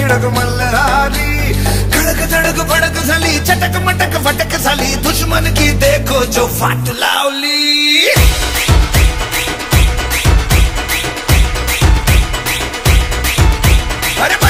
छिड़क मल्हारी, कड़क धड़क भड़क साली, चटक मटक फटक साली, दुश्मन की देखो जो फाट लावली। अरे